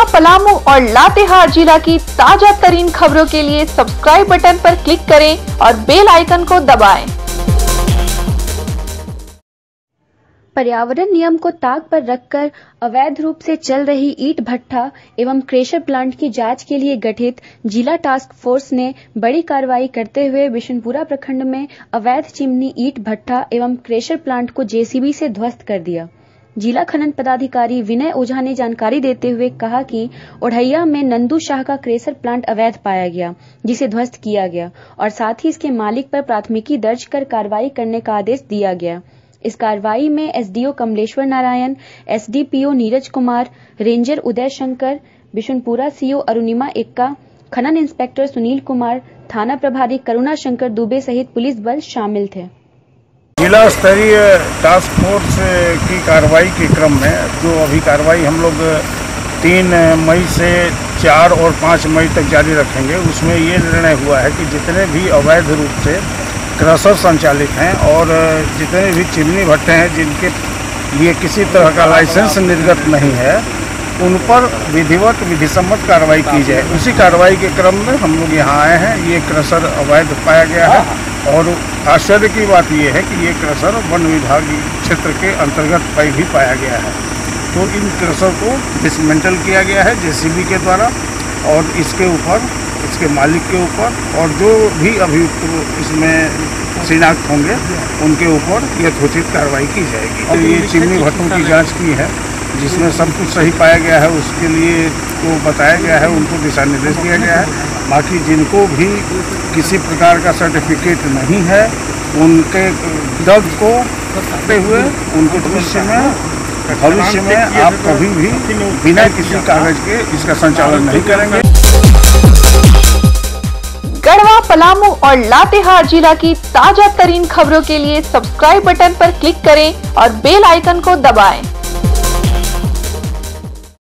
गढ़वा, पलामू और लातेहार जिला की ताजा तरीन खबरों के लिए सब्सक्राइब बटन पर क्लिक करें और बेल आइकन को दबाएं। पर्यावरण नियम को ताक पर रखकर अवैध रूप से चल रही ईंट भट्ठा एवं क्रेशर प्लांट की जांच के लिए गठित जिला टास्क फोर्स ने बड़ी कार्रवाई करते हुए बिशुनपुरा प्रखंड में अवैध चिमनी ईंट भट्ठा एवं क्रेशर प्लांट को जेसीबी से ध्वस्त कर दिया। जिला खनन पदाधिकारी विनय ओझा ने जानकारी देते हुए कहा कि ओढ़ैया में नंदू शाह का क्रेशर प्लांट अवैध पाया गया, जिसे ध्वस्त किया गया और साथ ही इसके मालिक पर प्राथमिकी दर्ज कर कार्रवाई करने का आदेश दिया गया। इस कार्रवाई में SDO Kamleshwar Narayan, SDPO Neeraj Kumar, ranger Uday Shankar, Bishunpura CO Arunima Ekka, खनन इंस्पेक्टर सुनील कुमार, थाना प्रभारी करुणा शंकर दुबे सहित पुलिस बल शामिल थे। जिला स्तरीय टास्क फोर्स की कार्रवाई के क्रम में जो अभी कार्रवाई हम लोग 3 मई से 4 और 5 मई तक जारी रखेंगे, उसमें ये निर्णय हुआ है कि जितने भी अवैध रूप से क्रशर संचालित हैं और जितने भी चिमनी भट्टे हैं जिनके लिए किसी तरह का लाइसेंस निर्गत नहीं है, उन पर विधिवत विधिसम्मत कार्रवाई की जाए। उसी कार्रवाई के क्रम में हम लोग यहाँ आए हैं। ये क्रशर अवैध पाया गया है और आश्चर्य की बात यह है कि ये क्रशर वन विभाग क्षेत्र के अंतर्गत भी पाया गया है। तो इन क्रशर को डिसमेंटल किया गया है जेसीबी के द्वारा और इसके ऊपर, इसके मालिक के ऊपर और जो भी अभियुक्त इसमें शिनाख्त होंगे उनके ऊपर यथोचित कार्रवाई की जाएगी। तो ये चिमनी भट्टों की जांच की है जिसमें सब कुछ सही पाया गया है, उसके लिए तो बताया गया है, उनको दिशा निर्देश दिया गया है। बाकी जिनको भी किसी प्रकार का सर्टिफिकेट नहीं है, उनके दर्द को करते हुए उनको भविष्य में आप कभी भी बिना किसी कागज के इसका संचालन नहीं करेंगे। गढ़वा, पलामू और लातेहार जिला की ताजा तरीन खबरों के लिए सब्सक्राइब बटन पर क्लिक करें और बेल आइकन को दबाएं।